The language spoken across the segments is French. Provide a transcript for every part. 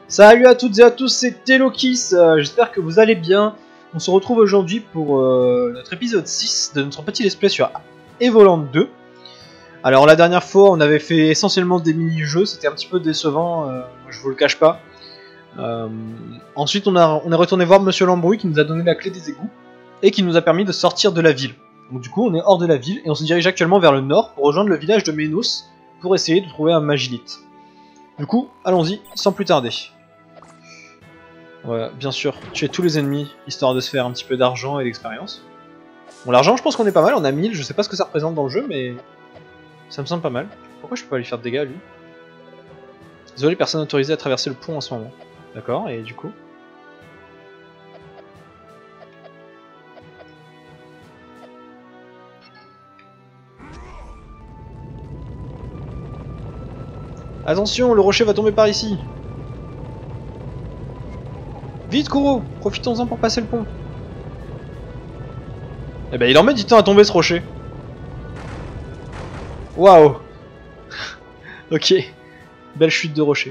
Salut à toutes et à tous, c'est Telokis, j'espère que vous allez bien. On se retrouve aujourd'hui pour notre épisode 6 de notre petit let's play sur Evoland 2. Alors la dernière fois on avait fait essentiellement des mini-jeux, c'était un petit peu décevant, je vous le cache pas. Ensuite on est retourné voir Monsieur Lambrouille qui nous a donné la clé des égouts et qui nous a permis de sortir de la ville. Donc du coup on est hors de la ville et on se dirige actuellement vers le nord pour rejoindre le village de Ménos pour essayer de trouver un Magilite. Du coup, allons-y, sans plus tarder. Ouais, bien sûr, tuer tous les ennemis, histoire de se faire un petit peu d'argent et d'expérience. Bon, l'argent, je pense qu'on est pas mal, on a 1000, je sais pas ce que ça représente dans le jeu, mais ça me semble pas mal. Pourquoi je peux pas lui faire de dégâts, lui? Désolé, personne autorisée à traverser le pont en ce moment. D'accord, et du coup... Attention, le rocher va tomber par ici. Vite, Kuro, profitons-en pour passer le pont. Eh ben, il en met du temps à tomber, ce rocher. Waouh. Ok, belle chute de rocher.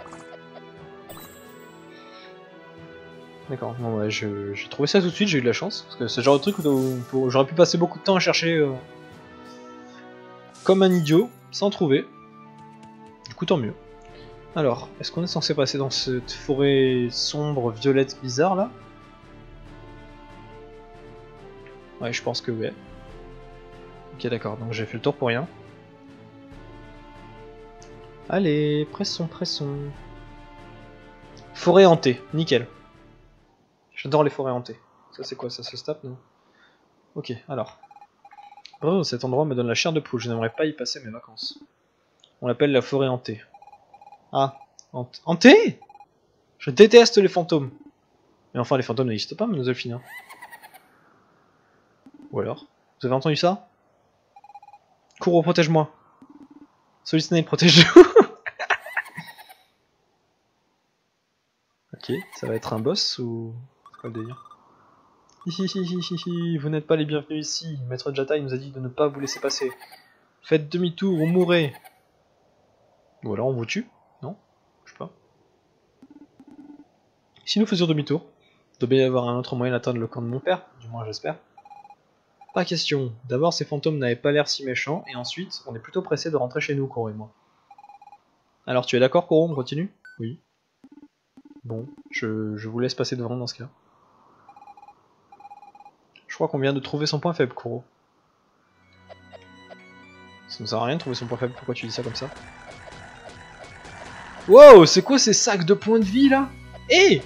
D'accord, bon ouais, j'ai trouvé ça tout de suite, j'ai eu de la chance. Parce que c'est le genre de truc où j'aurais pu passer beaucoup de temps à chercher comme un idiot, sans trouver. Du coup, tant mieux. Alors, est-ce qu'on est censé passer dans cette forêt sombre, violette, bizarre, là? Ouais, je pense que ouais. Ok, d'accord, donc j'ai fait le tour pour rien. Allez, pressons, pressons. Forêt hantée, nickel. J'adore les forêts hantées. Ça c'est quoi, ça se tape, non? Ok, alors. Oh, cet endroit me donne la chair de poule, je n'aimerais pas y passer mes vacances. On l'appelle la forêt hantée. Ah, hantée? Je déteste les fantômes. Mais enfin, les fantômes n'existent pas, Mademoiselle. Ou alors? Vous avez entendu ça? Kuro, protège-moi. Solid Snake, protège-nous. Ok, ça va être un boss ou... C'est quoi le délire? Hihihihihi, vous n'êtes pas les bienvenus ici. Maître Jatai nous a dit de ne pas vous laisser passer. Faites demi-tour ou mourrez. Ou alors on vous tue? Non? Je sais pas. Si nous faisions demi-tour, il doit bien y avoir un autre moyen d'atteindre le camp de mon père, du moins j'espère. Pas question. D'abord ces fantômes n'avaient pas l'air si méchants, et ensuite on est plutôt pressé de rentrer chez nous, Koro et moi. Alors tu es d'accord, Koro, on continue? Oui. Bon, je vous laisse passer devant dans ce cas. Je crois qu'on vient de trouver son point faible, Kuro. Ça ne sert à rien de trouver son point faible, pourquoi tu dis ça comme ça? Wow, c'est quoi ces sacs de points de vie là? Eh!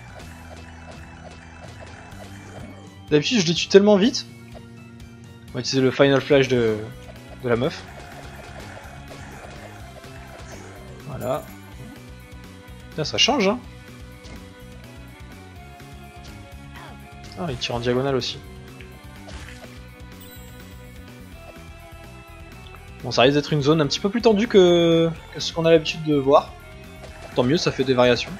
D'habitude je les tue tellement vite. On va utiliser le final flash de la meuf. Voilà. Putain, ça change hein. Ah, il tire en diagonale aussi. Bon, ça risque d'être une zone un petit peu plus tendue que ce qu'on a l'habitude de voir. Tant mieux, ça fait des variations.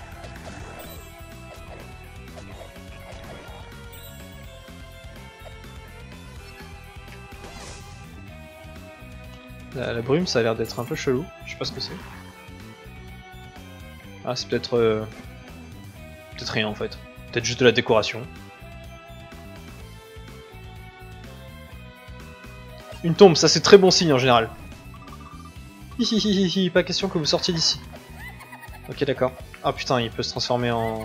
La brume, ça a l'air d'être un peu chelou. Je sais pas ce que c'est. Ah, c'est peut-être... peut-être rien en fait. Peut-être juste de la décoration. Une tombe, ça c'est très bon signe en général. Hihihihi, pas question que vous sortiez d'ici. Ok, d'accord. Ah putain, il peut se transformer en...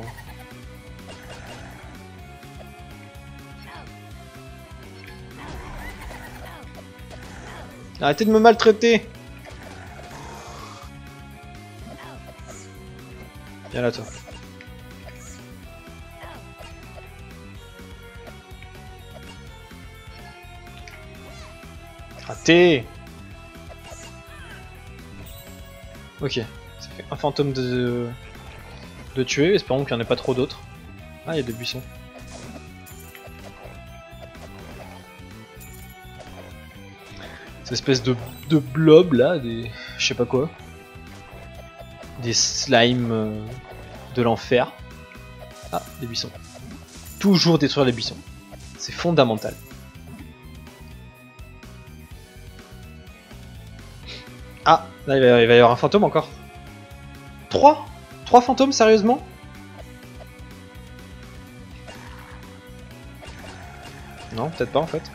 Arrêtez de me maltraiter! Viens là, toi. Raté! Ok, ça fait un fantôme de tuer, espérons qu'il n'y en ait pas trop d'autres. Ah, il y a des buissons. Cette espèce de blob là, des... je sais pas quoi. Des slimes de l'enfer. Ah, des buissons. Toujours détruire les buissons. C'est fondamental. Ah, là il va y avoir un fantôme encore. 3 3 fantômes, sérieusement? Non, peut-être pas en fait.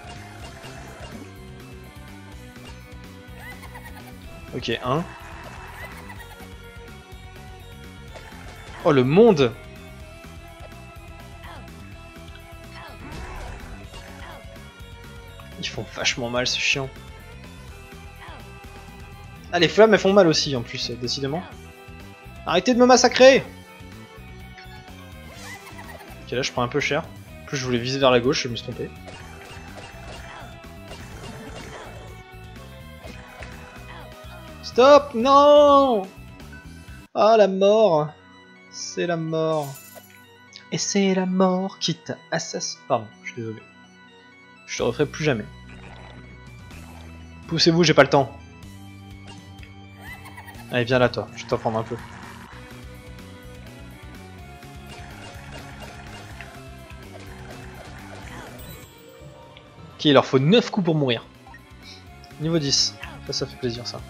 Ok, 1. Oh, le monde! Ils font vachement mal, c'est chiant. Ah, les flammes elles font mal aussi en plus, décidément. Arrêtez de me massacrer! Ok, là je prends un peu cher. En plus je voulais viser vers la gauche, je me suis trompé. Stop! Non! Ah, la mort! C'est la mort. Et c'est la mort qui t'a assassiné. Pardon, je suis désolé. Je te referai plus jamais. Poussez-vous, j'ai pas le temps. Allez, viens là, toi. Je vais t'en prendre un peu. Ok, il leur faut 9 coups pour mourir. Niveau 10. Ça fait plaisir, ça.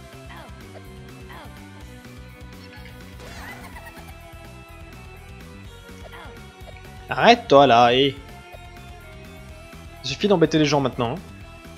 Arrête-toi là, et... Il suffit d'embêter les gens maintenant. Hein.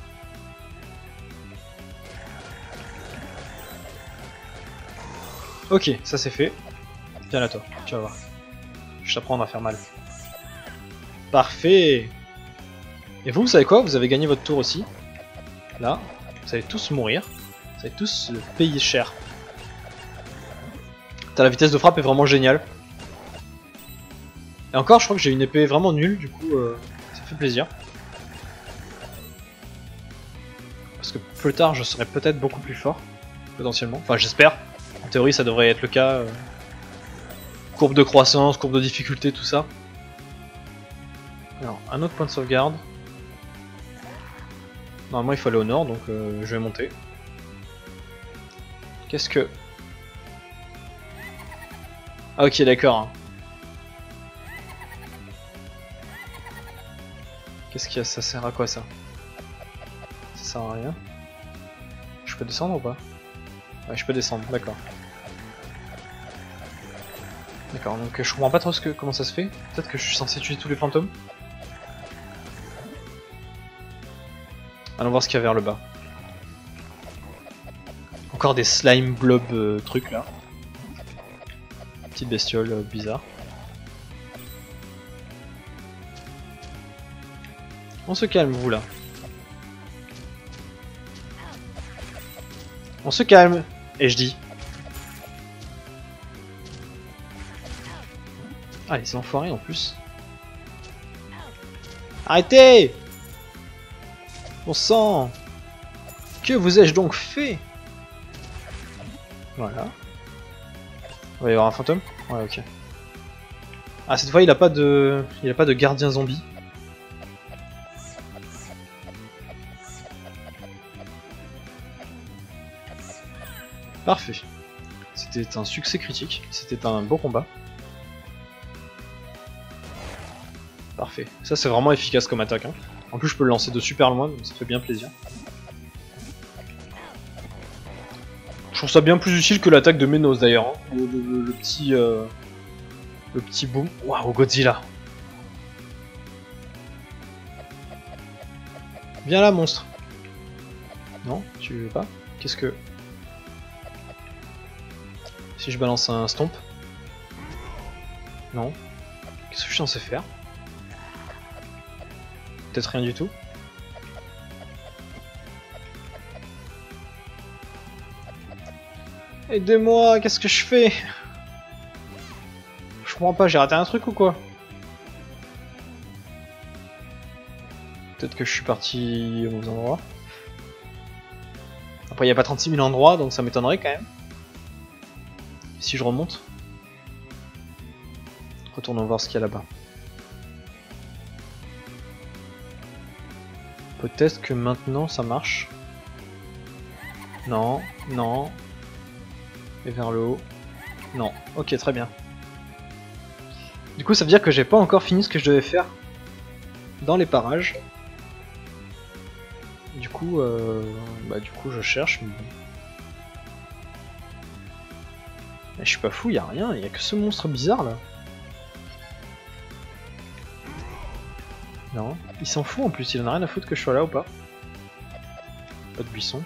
Ok, ça c'est fait. Viens là toi, tu vas voir. Je t'apprends à faire mal. Parfait. Et vous savez quoi? Vous avez gagné votre tour aussi. Là, vous allez tous mourir. Vous allez tous le payer cher. La vitesse de frappe est vraiment géniale. Et encore, je crois que j'ai une épée vraiment nulle, du coup, ça fait plaisir. Parce que plus tard, je serai peut-être beaucoup plus fort, potentiellement. Enfin, j'espère. En théorie, ça devrait être le cas. Courbe de croissance, courbe de difficulté, tout ça. Alors, un autre point de sauvegarde. Normalement, il faut aller au nord, donc je vais monter. Qu'est-ce que... Ah ok, d'accord. Hein. Qu'est-ce qu'il y a? Ça sert à quoi ça? Ça sert à rien. Je peux descendre ou pas? Ouais, je peux descendre, d'accord. D'accord, donc je comprends pas trop comment ça se fait. Peut-être que je suis censé tuer tous les fantômes. Allons voir ce qu'il y a vers le bas. Encore des slime blob trucs là. Petite bestiole bizarre. On se calme, vous là. On se calme. Et je dis. Ah, les enfoirés en plus. Arrêtez! Bon sang! Que vous ai-je donc fait? Voilà. Il va y avoir un fantôme? Ouais, ok. Ah, cette fois il a pas de. Il a pas de gardien zombie. Parfait. C'était un succès critique. C'était un beau combat. Parfait. Ça c'est vraiment efficace comme attaque. Hein. En plus je peux le lancer de super loin, donc ça fait bien plaisir. Je trouve ça bien plus utile que l'attaque de Menos d'ailleurs. Hein. Le petit boom. Waouh, Godzilla. Viens là, monstre. Non, tu veux pas? Qu'est-ce que... Si je balance un stomp? Non. Qu'est-ce que je suis censé faire? Peut-être rien du tout. Aidez-moi, qu'est-ce que je fais? Je comprends pas, j'ai raté un truc ou quoi? Peut-être que je suis parti au mauvais endroit. Après, il n'y a pas 36 000 endroits, donc ça m'étonnerait quand même. Si je remonte. Retournons voir ce qu'il y a là-bas. Peut-être que maintenant ça marche. Non, non. Et vers le haut. Non. Ok, très bien. Du coup, ça veut dire que j'ai pas encore fini ce que je devais faire dans les parages. Du coup, je cherche. Mais bon. Mais je suis pas fou, y a rien, y a que ce monstre bizarre là. Non, il s'en fout en plus, il en a rien à foutre que je sois là ou pas. Pas de buisson.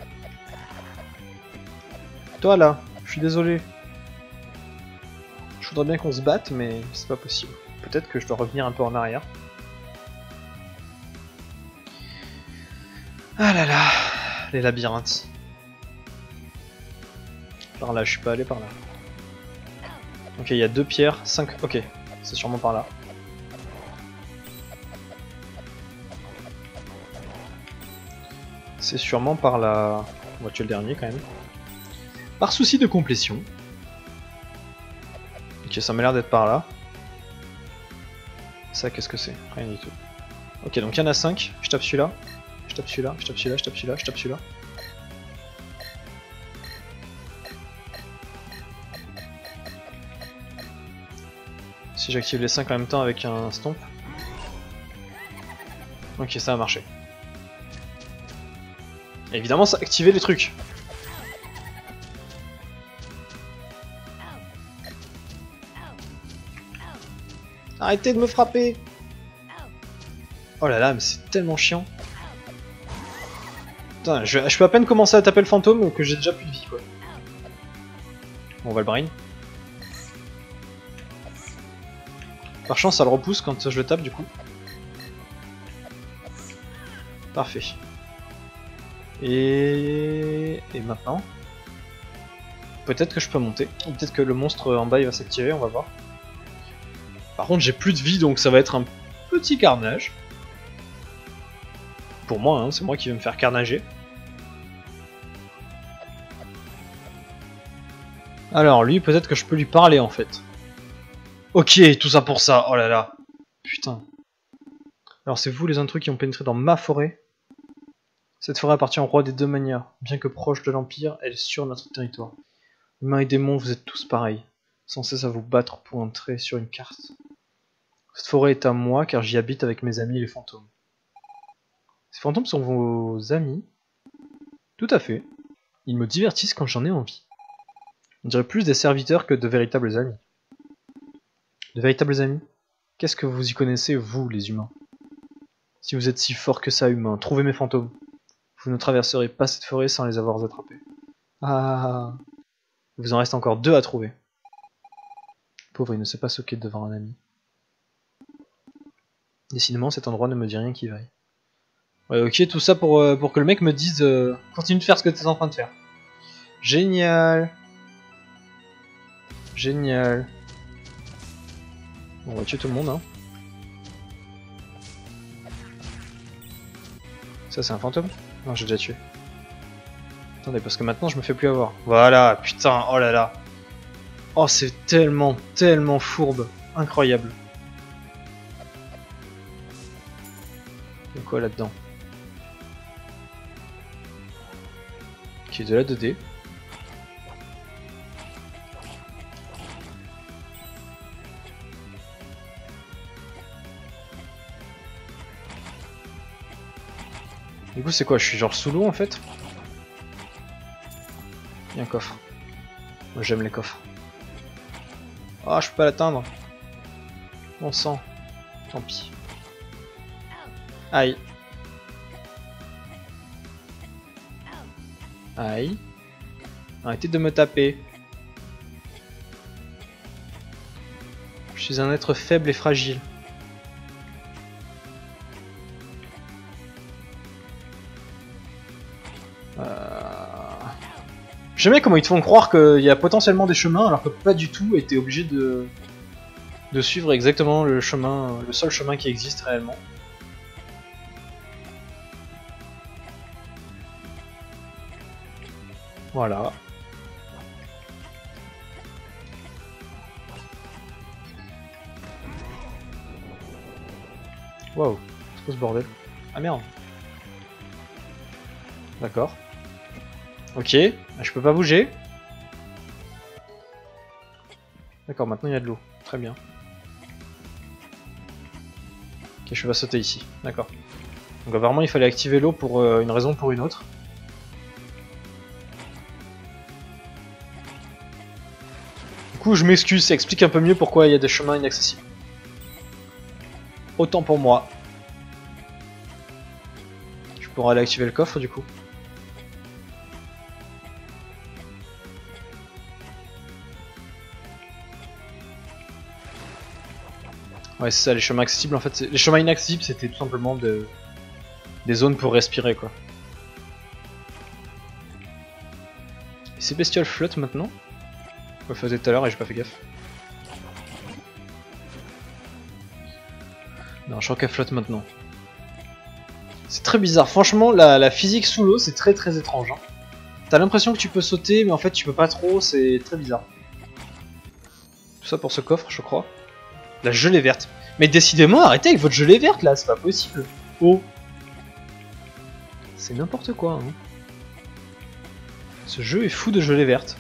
Toi là, je suis désolé. Je voudrais bien qu'on se batte, mais c'est pas possible. Peut-être que je dois revenir un peu en arrière. Ah là là, les labyrinthes. Par là, je suis pas allé par là. Ok, il y a 2 pierres, 5... Ok, c'est sûrement par là. C'est sûrement par là... On va tuer le dernier quand même. Par souci de complétion. Ok, ça m'a l'air d'être par là. Ça, qu'est-ce que c'est? Rien du tout. Ok, donc il y en a 5. Je tape celui-là. Je tape celui-là, je tape celui-là, je tape celui-là, je tape celui-là. Si j'active les 5 en même temps avec un stomp. Ok, ça a marché. Et évidemment, ça a activé les trucs. Arrêtez de me frapper! Oh là là, mais c'est tellement chiant. Putain, je peux à peine commencer à taper le fantôme que j'ai déjà plus de vie, quoi. Bon, on va le brain. Par chance, ça le repousse quand je le tape, du coup. Parfait. Et maintenant, peut-être que je peux monter. Ou peut-être que le monstre en bas il va s'activer, on va voir. Par contre, j'ai plus de vie, donc ça va être un petit carnage. Pour moi, hein, c'est moi qui vais me faire carnager. Alors, lui, peut-être que je peux lui parler, en fait. Ok, tout ça pour ça, oh là là. Putain. Alors, c'est vous, les intrus, qui ont pénétré dans ma forêt. Cette forêt appartient au roi des 2 manières. Bien que proche de l'Empire, elle est sur notre territoire. Humains et démons, vous êtes tous pareils. Sans cesse à vous battre pour entrer sur une carte. Cette forêt est à moi, car j'y habite avec mes amis les fantômes. Ces fantômes sont vos amis? Tout à fait. Ils me divertissent quand j'en ai envie. On dirait plus des serviteurs que de véritables amis. De véritables amis? Qu'est-ce que vous y connaissez, vous, les humains? Si vous êtes si forts que ça, humains, trouvez mes fantômes. Vous ne traverserez pas cette forêt sans les avoir attrapés. Ah, il vous en reste encore 2 à trouver. Pauvre, il ne sait pas ce qu'est devant un ami. Décidément, cet endroit ne me dit rien qui vaille. Ouais, ok, tout ça pour que le mec me dise continue de faire ce que tu es en train de faire. Génial. Génial. Bon, on va tuer tout le monde, hein. Ça, c'est un fantôme? Non, j'ai déjà tué. Attendez, parce que maintenant, je me fais plus avoir. Voilà, putain, oh là là. Oh, c'est tellement, tellement fourbe. Incroyable. Il y a quoi là-dedans? Ok, de la 2D. Du coup, c'est quoi? Je suis genre sous l'eau en fait? Il y a un coffre. Moi, j'aime les coffres. Ah, je peux pas l'atteindre. Bon sang. Tant pis. Aïe. Aïe. Arrêtez de me taper. Je suis un être faible et fragile. J'aime bien comment ils te font croire qu'il y a potentiellement des chemins alors que pas du tout, et t'es obligé de suivre exactement le chemin, le seul chemin qui existe réellement. Voilà. Waouh, c'est quoi ce bordel? Ah merde. D'accord. Ok, je peux pas bouger. D'accord, maintenant il y a de l'eau. Très bien. Ok, je vais pas sauter ici. D'accord. Donc apparemment il fallait activer l'eau pour une raison ou pour une autre. coup, je m'excuse, ça explique un peu mieux pourquoi il y a des chemins inaccessibles. Autant pour moi. Je pourrais aller activer le coffre du coup. Ouais, c'est ça, les chemins accessibles en fait. Les chemins inaccessibles, c'était tout simplement des zones pour respirer quoi. Et ces bestioles flottent maintenant. Je le faisais tout à l'heure et j'ai pas fait gaffe. Non, je crois qu'elle flotte maintenant. C'est très bizarre. Franchement, la physique sous l'eau, c'est très étrange. Hein. T'as l'impression que tu peux sauter, mais en fait, tu peux pas trop. C'est très bizarre. Tout ça pour ce coffre, je crois. La gelée verte. Mais décidément, arrêtez avec votre gelée verte là, c'est pas possible. Oh. C'est n'importe quoi. Hein. Ce jeu est fou de gelée verte.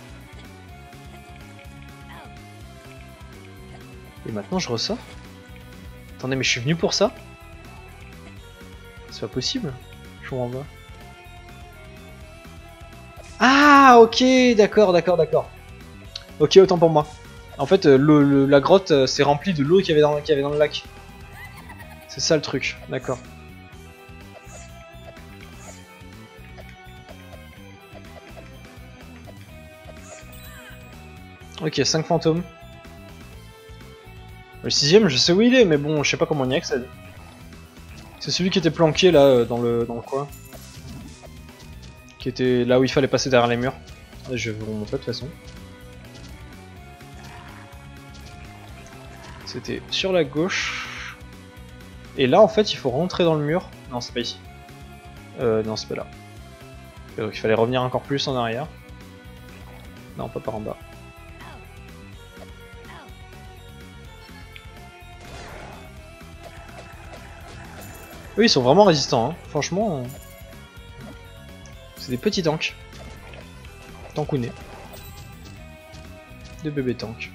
Et maintenant, je ressors. Attendez, mais je suis venu pour ça? C'est pas possible. Je vous renvoie. Ah, ok, d'accord. Ok, autant pour moi. En fait, la grotte s'est remplie de l'eau qu'il y avait dans le lac. C'est ça le truc, d'accord. Ok, 5 fantômes. Le 6ème, je sais où il est, mais bon, je sais pas comment on y accède. C'est celui qui était planqué là, dans le coin. Qui était là où il fallait passer derrière les murs. Je vais vous montrer de toute façon. C'était sur la gauche. Et là, en fait, il faut rentrer dans le mur. Non, c'est pas ici. Non, c'est pas là. Et donc, il fallait revenir encore plus en arrière. Non, pas par en bas. Eux, ils sont vraiment résistants. Hein. Franchement, c'est des petits tanks. Tankounés. Des bébés tanks.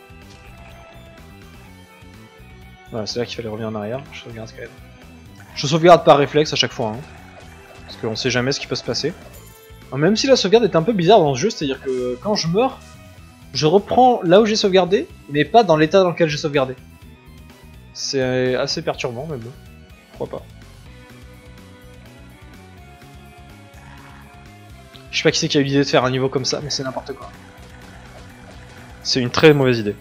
Voilà, c'est là qu'il fallait revenir en arrière. Je sauvegarde quand même. Je sauvegarde par réflexe à chaque fois. Hein, parce qu'on sait jamais ce qui peut se passer. Alors, même si la sauvegarde est un peu bizarre dans ce jeu, c'est-à-dire que quand je meurs, je reprends là où j'ai sauvegardé, mais pas dans l'état dans lequel j'ai sauvegardé. C'est assez perturbant, mais bon. Pourquoi pas. Je sais pas qui c'est qui a eu l'idée de faire un niveau comme ça, mais c'est n'importe quoi. C'est une très mauvaise idée.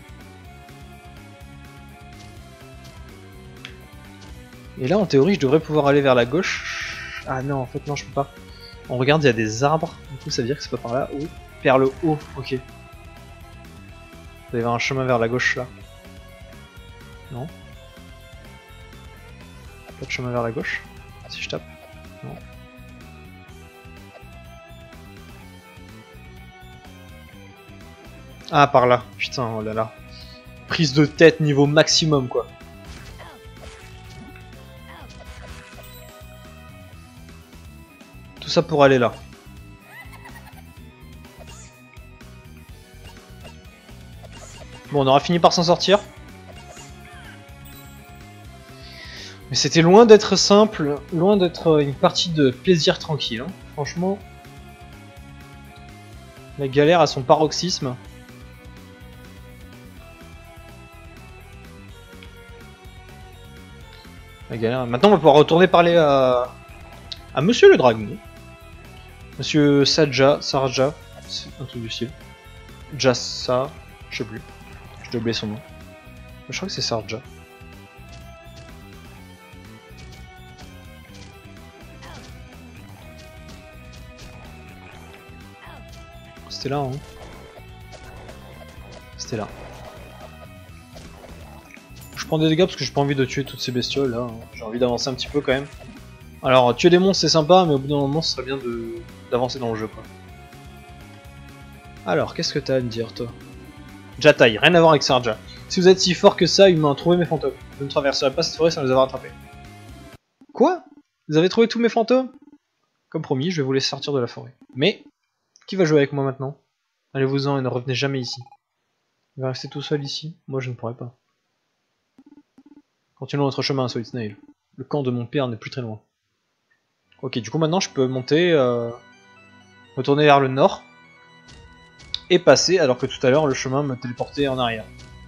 Et là, en théorie, je devrais pouvoir aller vers la gauche. Ah non, en fait, non, je peux pas. On regarde, il y a des arbres. Du coup, ça veut dire que c'est pas par là. Ou vers le haut, ok. Il doit y avoir un chemin vers la gauche là. Non. Pas de chemin vers la gauche. Si je tape. Non. Ah, par là. Putain, oh là là. Prise de tête niveau maximum, quoi. Tout ça pour aller là. Bon, on aura fini par s'en sortir. Mais c'était loin d'être simple, loin d'être une partie de plaisir tranquille. Hein. Franchement, la galère a son paroxysme. La galère. Maintenant, on va pouvoir retourner parler à Monsieur le Dragon. Monsieur Sarja, c'est un truc du style. Jassa, je sais plus. J'ai oublié son nom. Je crois que c'est Sarja. C'était là, hein. C'était là. Je prends des dégâts parce que j'ai pas envie de tuer toutes ces bestioles là. Hein. J'ai envie d'avancer un petit peu quand même. Alors, tuer des monstres c'est sympa, mais au bout d'un moment, ce serait bien d'avancer dans le jeu quoi. Alors, qu'est-ce que t'as à me dire toi? Jatai, rien à voir avec Sarja. Si vous êtes si fort que ça, il m'a trouvé mes fantômes. Je ne traverserai pas cette forêt sans les avoir attrapés. Quoi? Vous avez trouvé tous mes fantômes? Comme promis, je vais vous laisser sortir de la forêt. Mais, qui va jouer avec moi maintenant? Allez-vous-en et ne revenez jamais ici. Il va rester tout seul ici? Moi je ne pourrais pas. Continuons notre chemin, Solid Snail. Le camp de mon père n'est plus très loin. Ok, du coup maintenant je peux monter, retourner vers le nord. est passé alors que tout à l'heure le chemin me téléportait en arrière.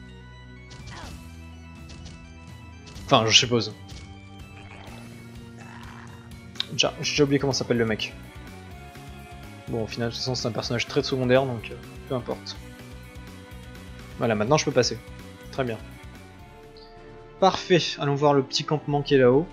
Enfin, je suppose. J'ai déjà oublié comment s'appelle le mec. Bon, au final, de toute façon, c'est un personnage très secondaire, donc peu importe. Voilà, maintenant je peux passer. Très bien. Parfait, allons voir le petit campement qui est là-haut.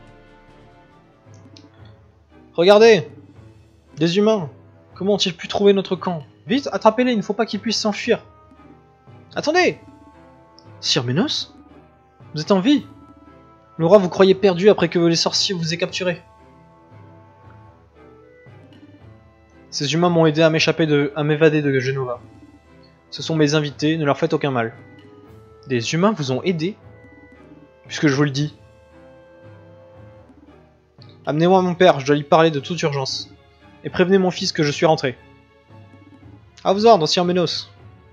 Regardez! Des humains! Comment ont-ils pu trouver notre camp? Vite, attrapez-les, il ne faut pas qu'ils puissent s'enfuir. Attendez! Sir Ménos? Vous êtes en vie? Le roi vous croyait perdu après que les sorciers vous aient capturé. Ces humains m'ont aidé à m'évader de Genova. Ce sont mes invités, ne leur faites aucun mal. Des humains vous ont aidé? Puisque je vous le dis. Amenez-moi mon père, je dois lui parler de toute urgence. Et prévenez mon fils que je suis rentré. À vos ordres, Sir Ménos.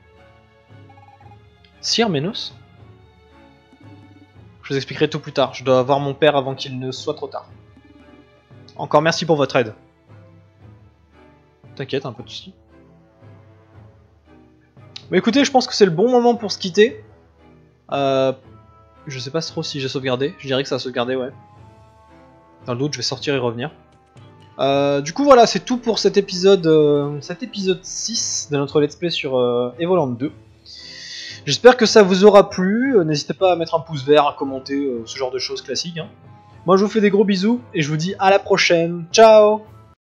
Sir Ménos? Je vous expliquerai tout plus tard, je dois voir mon père avant qu'il ne soit trop tard. Encore merci pour votre aide. T'inquiète, un peu de soucis. Mais écoutez, je pense que c'est le bon moment pour se quitter. Je sais pas trop si j'ai sauvegardé. Je dirais que ça a sauvegardé, ouais. Dans le doute, je vais sortir et revenir. Du coup, voilà, c'est tout pour cet épisode 6 de notre let's play sur Evoland 2. J'espère que ça vous aura plu. N'hésitez pas à mettre un pouce vert, à commenter, ce genre de choses classiques. Hein. Moi, je vous fais des gros bisous et je vous dis à la prochaine. Ciao!